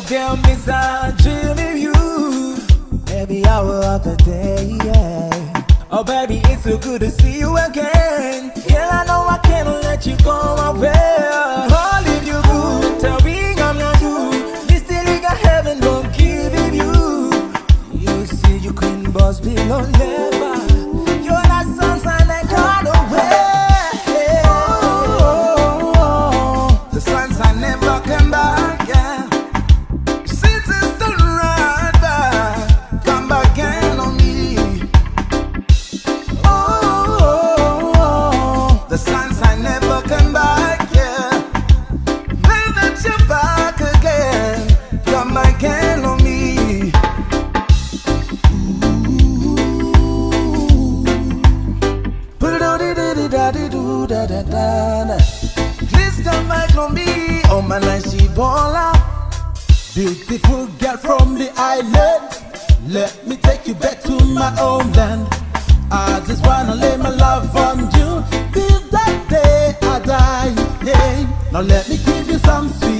Girl, miss I dream of you every hour of the day, yeah. Oh baby, it's so good to see you again. Girl, I know I can't let you go away. Oh, leave you good, tell me I'm not you. This still got heaven, don't give it you. You see you couldn't boss below never. You're not sunshine that got away. The sunshine never came back, yeah. Please come back on me, oh man, I see baller. Beautiful girl from the island, let me take you back to my homeland. I just wanna lay my love on you till that day I die, yeah. Now let me give you some sweet